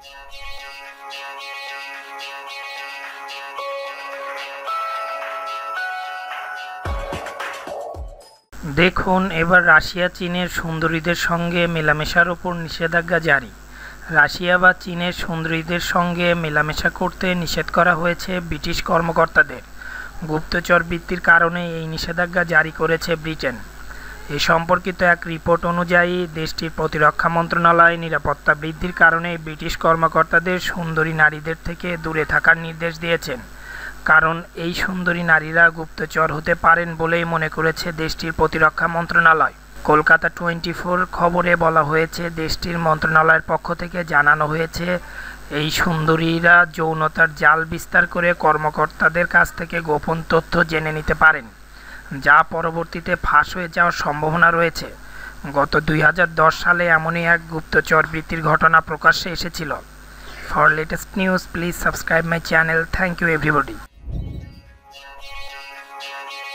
দেখুন, এবার রাশিয়া চীনের সুন্দরীদের সঙ্গে মেলামেশার ওপর নিষেধাজ্ঞা জারি। রাশিয়া বা চীনের সুন্দরীদের সঙ্গে মেলামেশা করতে নিষেধ করা হয়েছে ব্রিটিশ কর্মকর্তাদের। গুপ্তচর বৃত্তির কারণে এই নিষেধাজ্ঞা জারি করেছে ব্রিটেন। এ সম্পর্কিত এক রিপোর্ট অনুযায়ী দেশটির প্রতিরক্ষা মন্ত্রণালয় নিরাপত্তা বৃদ্ধির কারণে ব্রিটিশ কর্মকর্তাদের সুন্দরী নারীদের থেকে দূরে থাকার নির্দেশ দিয়েছেন, কারণ এই সুন্দরী নারীরা গুপ্তচর হতে পারেন বলেই মনে করেছে দেশটির প্রতিরক্ষা মন্ত্রণালয়। কলকাতা 24 খবরে বলা হয়েছে, দেশটির মন্ত্রণালয়ের পক্ষ থেকে জানানো হয়েছে, এই সুন্দরীরা যৌনতার জাল বিস্তার করে কর্মকর্তাদের কাছ থেকে গোপন তথ্য জেনে নিতে পারেন, যা পরবর্তীতে ফাঁস হয়ে যাওয়ার সম্ভাবনা রয়েছে। গত 2010 সালে এমনই এক গুপ্তচর বৃত্তির ঘটনা প্রকাশ্যে এসেছিল। For latest news please subscribe my channel. Thank you everybody.